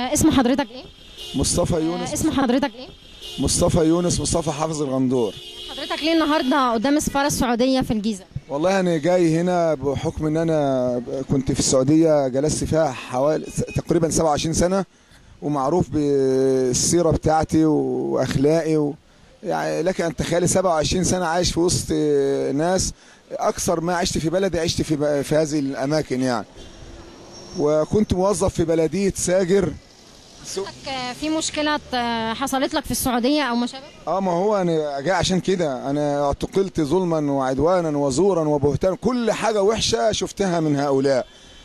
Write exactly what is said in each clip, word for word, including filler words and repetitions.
آه اسم حضرتك ايه؟ مصطفى يونس. آه اسم حضرتك ايه؟ مصطفى يونس مصطفى حافظ الغندور. حضرتك ليه النهارده قدام السفاره السعوديه في الجيزه؟ والله انا جاي هنا بحكم ان انا كنت في السعوديه جلست فيها حوالي تقريبا سبعة وعشرين سنه، ومعروف بالسيره بتاعتي واخلاقي و... يعني لك ان تخيلي سبعة وعشرين سنه عايش في وسط ناس اكثر ما عشت في بلدي، عشت في في هذه الاماكن يعني. وكنت موظف في بلديه ساجر. في مشكله حصلت لك في السعوديه او ما شابه؟ اه ما هو انا جاي عشان كده، انا اعتقلت ظلما وعدوانا وزورا وبهتانا، كل حاجه وحشه شفتها من هؤلاء.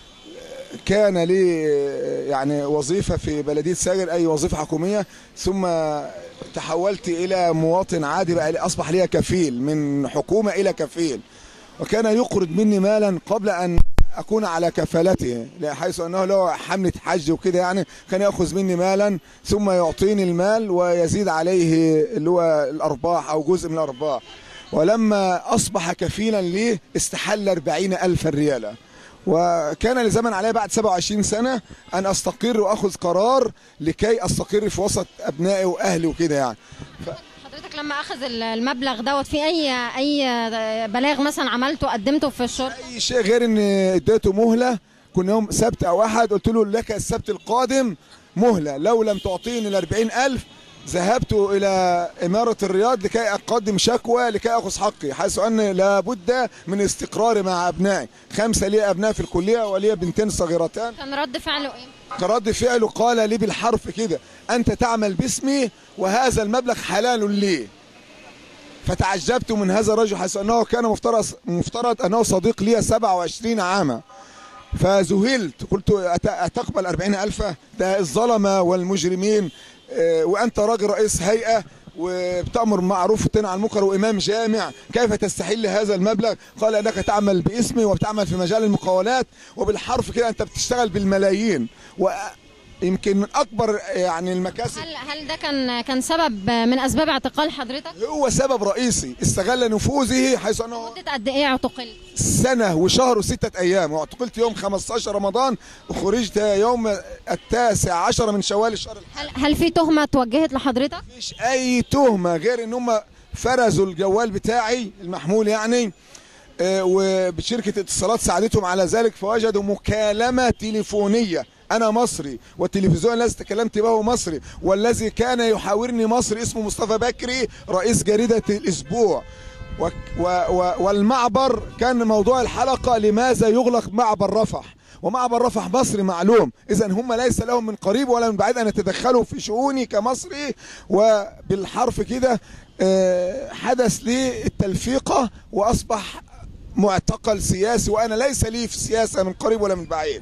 كان لي يعني وظيفه في بلديه ساجر، اي وظيفه حكوميه، ثم تحولت الى مواطن عادي، بقى اصبح لي كفيل من حكومه الى كفيل، وكان يقرض مني مالا قبل ان اكون على كفالته، حيث انه له حمله حج وكده يعني، كان ياخذ مني مالا ثم يعطيني المال ويزيد عليه اللي هو الارباح او جزء من الارباح. ولما اصبح كفيلا لي استحل أربعين ألف ريالا، وكان لزمن علي بعد سبعة وعشرين سنه ان استقر واخذ قرار لكي استقر في وسط ابنائي واهلي وكده يعني. ف... حضرتك لما اخذ المبلغ دوت في اي اي بلاغ مثلا عملته قدمته في الشرطه؟ اي شيء غير ان اديته مهله، كنا يوم سبت او احد قلت له لك السبت القادم مهله، لو لم تعطيني ال أربعين ألف ذهبت الى اماره الرياض لكي اقدم شكوى لكي اخذ حقي، حيث ان لابد من استقراري مع ابنائي، خمسه لي ابناء في الكليه ولي بنتين صغيرتان. كان رد فعله ايه؟ كان رد فعله قال لي بالحرف كده: انت تعمل باسمي وهذا المبلغ حلال لي. فتعجبت من هذا الرجل، حيث انه كان مفترض مفترض انه صديق لي سبعة وعشرين عاما. فذهلت، قلت اتقبل أربعين ألف؟ ده الظلمه والمجرمين، وانت راجل رئيس هيئه وبتامر بالمعروف وتنهى عن المنكر وامام جامع، كيف تستحل هذا المبلغ؟ قال انك تعمل باسمي وبتعمل في مجال المقاولات، وبالحرف كده انت بتشتغل بالملايين، ويمكن من اكبر يعني المكاسب. هل هل ده كان كان سبب من اسباب اعتقال حضرتك؟ هو سبب رئيسي، استغل نفوذه، حيث انه مدة قد ايه اعتقلت؟ سنه وشهر وسته ايام، واعتقلت يوم خمسة عشر رمضان وخرجت يوم التاسع عشر من شوال الشهر. هل هل في تهمه توجهت لحضرتك؟ مفيش اي تهمه غير ان هم فرزوا الجوال بتاعي المحمول يعني، وبشركه اتصالات ساعدتهم على ذلك، فوجدوا مكالمه تليفونيه، انا مصري والتلفزيون الذي تكلمت به مصري، والذي كان يحاورني مصري اسمه مصطفى بكري رئيس جريده الاسبوع. و و والمعبر كان موضوع الحلقه: لماذا يغلق معبر رفح؟ ومعبر رفح مصري معلوم، اذا هم ليس لهم من قريب ولا من بعيد ان يتدخلوا في شؤوني كمصري. وبالحرف كده حدث لي التلفيقه واصبح معتقل سياسي، وانا ليس لي في السياسه من قريب ولا من بعيد.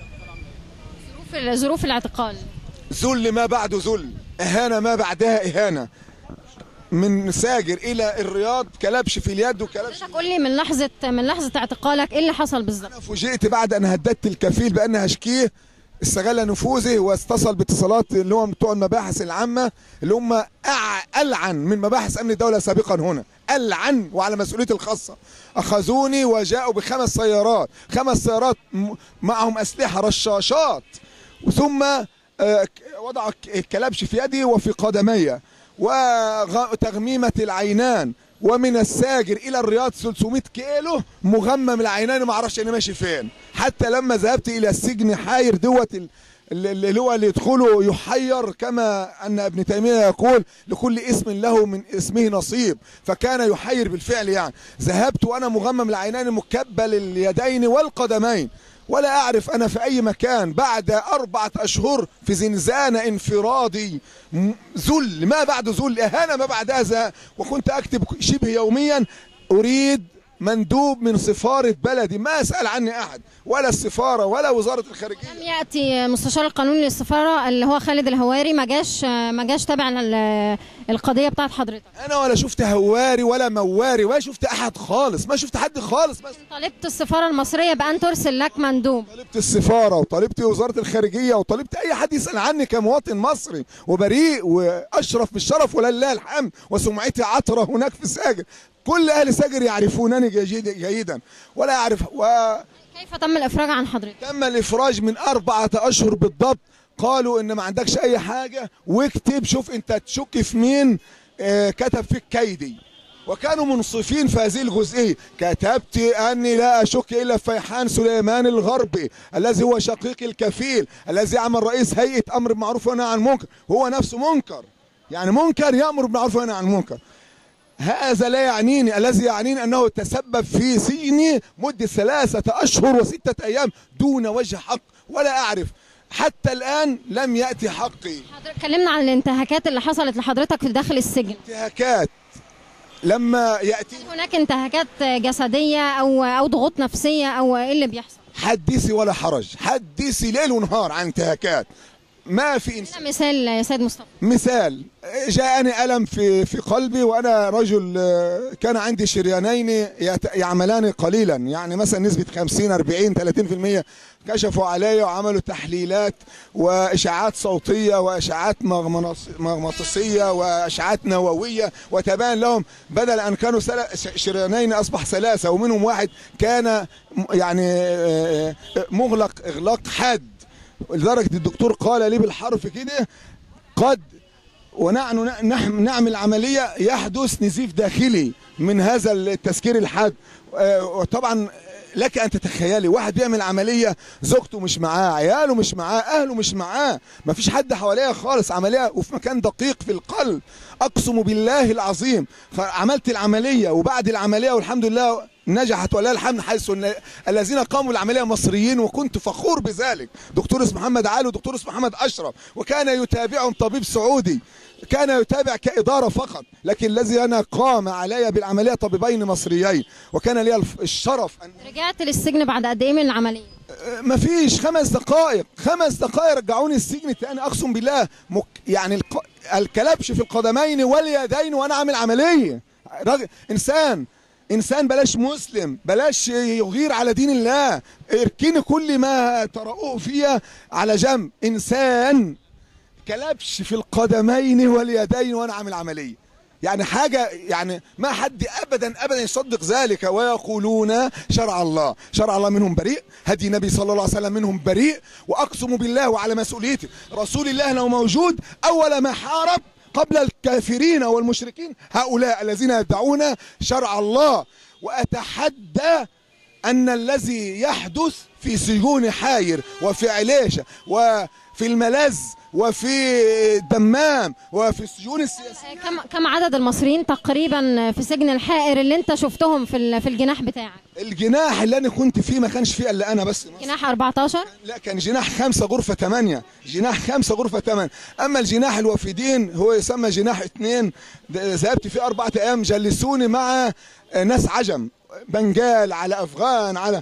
ظروف ظروف الاعتقال: ذل ما بعده ذل، اهانه ما بعدها اهانه، من ساجر الى الرياض كلبش في اليد وكلبش. قول لي من لحظه من لحظه اعتقالك ايه اللي حصل بالظبط؟ انا فوجئت بعد ان هددت الكفيل بان هشكيه، استغل نفوذه واتصل باتصالات اللي هم بتوع المباحث العامه، اللي هم العن من مباحث امن الدوله سابقا هنا، العن وعلى مسؤوليتي الخاصه. اخذوني وجاءوا بخمس سيارات، خمس سيارات معهم اسلحه رشاشات، ثم وضعوا الكلبش في يدي وفي قدمي وتغميمه العينان، ومن الساجر الى الرياض ثلاثمائة كيلو مغمم العينين، ما اعرفش انا ماشي فين. حتى لما ذهبت الى السجن حاير دوت اللي هو اللي يدخله يحير، كما ان ابن تيميه يقول: لكل اسم له من اسمه نصيب، فكان يحير بالفعل يعني. ذهبت وانا مغمم العينين مكبل اليدين والقدمين، ولا أعرف أنا في أي مكان، بعد أربعة أشهر في زنزانة انفرادي، ذل ما بعد ذل، إهانة ما بعد هذا. وكنت أكتب شبه يوميا: أريد مندوب من سفارة بلدي، ما أسأل عني أحد، ولا السفارة ولا وزارة الخارجية. لم يأتي مستشار القانوني للسفارة اللي هو خالد الهواري، ما جاش ما جاش تابع القضية بتاعت حضرتك؟ أنا ولا شفت هواري ولا مواري ولا شفت أحد خالص، ما شفت حد خالص. بس طالبت السفارة المصرية بأن ترسل لك مندوب؟ طالبت السفارة وطالبت وزارة الخارجية وطالبت أي حد يسأل عني كمواطن مصري وبريء وأشرف بالشرف ولله الحمد، وسمعتي عطرة هناك في ساجر، كل أهل ساجر يعرفونني جيدا، ولا أعرف. و كيف تم الإفراج عن حضرتك؟ تم الإفراج من أربعة أشهر بالضبط، قالوا ان ما عندكش اي حاجه واكتب شوف انت تشك في مين آه كتب فيك كيدي، وكانوا منصفين في هذه الجزئيه. كتبت اني لا اشك الا في فيحان سليمان الغربي الذي هو شقيق الكفيل الذي عمل رئيس هيئه امر بالمعروف والنهي عن المنكر، هو نفسه منكر، يعني منكر يامر بالمعروف والنهي عن المنكر. هذا لا يعنيني، الذي يعنيني انه تسبب في سجني مده ثلاثه اشهر وسته ايام دون وجه حق، ولا اعرف حتى الان لم ياتي حقي. اتكلمنا عن الانتهاكات اللي حصلت لحضرتك في داخل السجن. انتهاكات لما ياتي هناك انتهاكات جسديه او او ضغوط نفسيه او ايه اللي بيحصل؟ حدثي ولا حرج، حدثي ليل ونهار عن انتهاكات. ما في إنسان. مثال يا سيد مصطفى. مثال، جاءني ألم في في قلبي وأنا رجل كان عندي شريانين يعملان قليلا، يعني مثلا نسبة خمسين أربعين ثلاثين بالمئة. كشفوا علي وعملوا تحليلات وإشاعات صوتية وإشاعات مغناطيسية وإشاعات نووية، وتبان لهم بدل أن كانوا شريانين أصبح ثلاثة، ومنهم واحد كان يعني مغلق إغلاق حاد، لدرجة الدكتور قال لي بالحرف كده قد ونحن نعمل عملية يحدث نزيف داخلي من هذا التسكير الحاد. وطبعا لك أن تتخيلي واحد بيعمل عملية زوجته مش معاه، عياله مش معاه، أهله مش معاه، ما فيش حد حواليه خالص، عملية وفي مكان دقيق في القلب، أقسم بالله العظيم. فعملت العملية وبعد العملية والحمد لله نجحت ولله الحمد، حيث الذين قاموا بالعمليه مصريين وكنت فخور بذلك، دكتور اسمه محمد علي ودكتور اسمه محمد اشرف، وكان يتابعهم طبيب سعودي، كان يتابع كاداره فقط، لكن الذي انا قام علي بالعمليه طبيبين مصريين، وكان لي الشرف ان رجعت للسجن بعد قد ايه من العمليه؟ ما فيش خمس دقائق، خمس دقائق رجعوني السجن تاني، اقسم بالله مك يعني الق... الكلبش في القدمين واليدين وانا عامل عمليه. رج... انسان انسان بلاش مسلم، بلاش يغير على دين الله، اركني كل ما ترؤوه فيها على جنب. انسان كلبش في القدمين واليدين وانا عامل عمليه، يعني حاجه يعني ما حد ابدا ابدا يصدق ذلك. ويقولون شرع الله، شرع الله منهم بريء، هدي النبي صلى الله عليه وسلم منهم بريء، واقسم بالله وعلى مسؤوليتي رسول الله لو موجود اول ما حارب قبل الكافرين والمشركين هؤلاء الذين يدعون شرع الله. وأتحدى أن الذي يحدث في سجون حاير وفي عليشة وفي الملز وفي الدمام وفي السجون السياسية. كم كم عدد المصريين تقريبا في سجن الحائر اللي انت شفتهم في في الجناح بتاعك؟ الجناح اللي انا كنت فيه ما كانش فيه الا انا بس. جناح أربعتاشر؟ لا كان جناح خمسة غرفة ثمانية، جناح خمسة غرفة ثمانية. اما الجناح الوافدين هو يسمى جناح اثنين، ذهبت فيه أربعة ايام، جلسوني مع ناس عجم، بنجال على افغان على،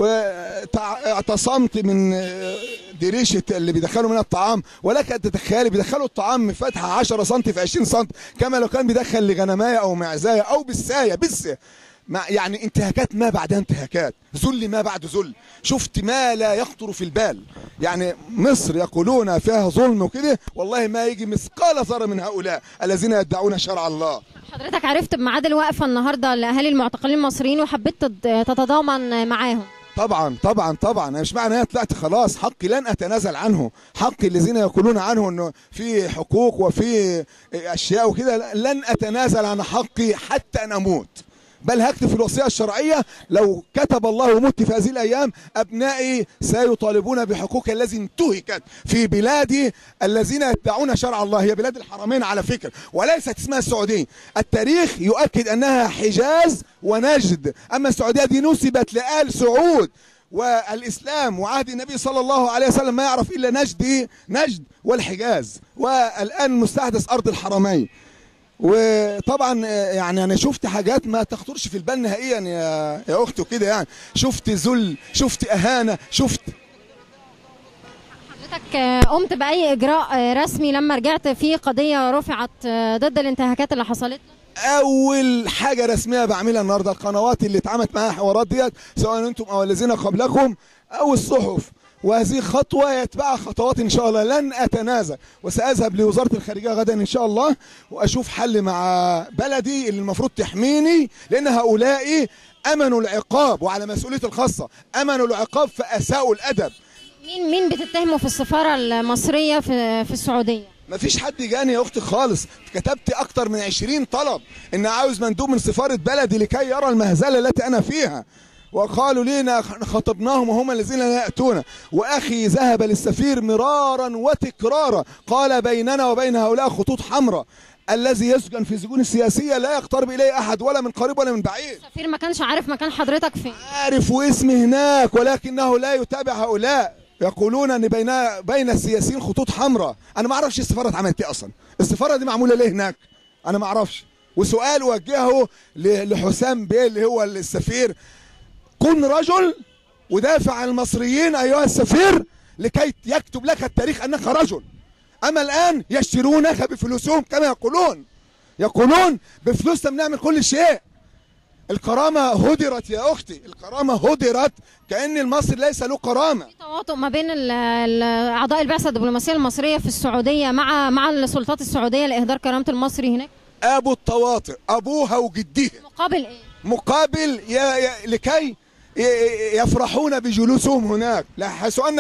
واعتصمت من دريشة اللي بيدخلوا منها الطعام، ولك ان تتخيلي بيدخلوا الطعام من فتحة عشرة سنتي في عشرين سنتي، كما لو كان بيدخل لغنمايه او معزايه او بالسايه بس. يعني انتهاكات ما بعدها انتهاكات، ذل ما بعد ذل، شفت ما لا يخطر في البال. يعني مصر يقولون فيها ظلم وكده، والله ما يجي مثقال ذره من هؤلاء الذين يدعون شرع الله. حضرتك عرفت بميعاد الوقفه النهارده لاهالي المعتقلين المصريين وحبيت تتضامن معاهم؟ طبعا طبعا طبعا، مش معنى انا طلعت خلاص، حقي لن اتنازل عنه، حقي الذين يقولون عنه انه في حقوق وفي اشياء وكده، لن اتنازل عن حقي حتى ان اموت، بل هكتب في الوصية الشرعية لو كتب الله ومت في هذه الأيام أبنائي سيطالبون بحقوق الذي انتهكت في بلادي الذين يدعون شرع الله. هي بلاد الحرمين على فكرة، وليست اسمها السعودية. التاريخ يؤكد أنها حجاز ونجد، أما السعودية دي نسبت لآل سعود، والإسلام وعهد النبي صلى الله عليه وسلم ما يعرف إلا نجد نجد والحجاز، والآن مستحدث أرض الحرمين. وطبعا يعني انا شفت حاجات ما تخطرش في البال نهائيا يا يا اختي وكده، يعني شفت ذل، شفت اهانه، شفت. حضرتك قمت باي اجراء رسمي لما رجعت في قضيه رفعت ضد الانتهاكات اللي حصلت؟ اول حاجه رسميه بعملها النهارده القنوات اللي اتعملت معاها حوارات ديت، سواء انتم او الذين قبلكم او الصحف، وهذه خطوة يتبعها خطوات إن شاء الله، لن أتنازل، وسأذهب لوزارة الخارجية غدا إن شاء الله وأشوف حل مع بلدي اللي المفروض تحميني، لأن هؤلاء أمنوا العقاب، وعلى مسؤوليتي الخاصة أمنوا العقاب فأساءوا الأدب. مين مين بتتهمه في السفاره المصريه في في السعوديه؟ مفيش حد جاني يا اختي خالص، كتبت اكتر من عشرين طلب ان عاوز مندوب من سفاره بلدي لكي يرى المهزله التي انا فيها، وقالوا لنا خطبناهم وهم الذين لا ياتون. واخي ذهب للسفير مرارا وتكرارا قال بيننا وبين هؤلاء خطوط حمراء، الذي يسجن في السجون السياسيه لا يقترب اليه احد ولا من قريب ولا من بعيد. السفير ما كانش عارف مكان حضرتك فين؟ عارف واسمي هناك، ولكنه لا يتابع هؤلاء، يقولون ان بين بين السياسيين خطوط حمراء. انا ما اعرفش السفاره اتعملت ايه اصلا، السفاره دي معموله ليه هناك؟ انا ما اعرفش. وسؤال وجهه لحسام بيه اللي هو السفير، كن رجل ودافع عن المصريين ايها السفير لكي يكتب لك التاريخ انك رجل. اما الان يشترونك بفلوسهم كما يقولون، يقولون بفلوسنا بنعمل كل شيء. الكرامة هدرت يا أختي، الكرامة هدرت، كأن المصري ليس له كرامة. في تواطؤ ما بين أعضاء البعثة الدبلوماسية المصرية في السعودية مع مع السلطات السعودية لإهدار كرامة المصري هناك؟ أبو التواطؤ، أبوها وجديها. مقابل إيه؟ مقابل يا يا لكي يفرحون بجلوسهم هناك، حيث أن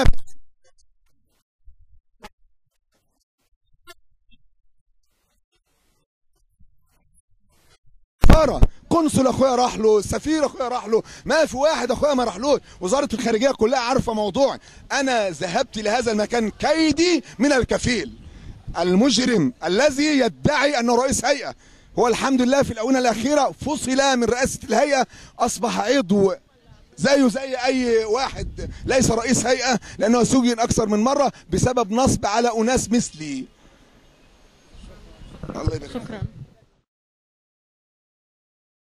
قنصل اخويا راح له، السفير اخويا راح له، ما في واحد اخويا ما راحلوش، وزاره الخارجيه كلها عارفه موضوعي. انا ذهبت لهذا المكان كيدي من الكفيل المجرم الذي يدعي انه رئيس هيئه. هو الحمد لله في الاونه الاخيره فصل من رئاسه الهيئه، اصبح عضو زيه زي اي واحد ليس رئيس هيئه، لانه سجن اكثر من مره بسبب نصب على اناس مثلي. الله يبارك. شكرا.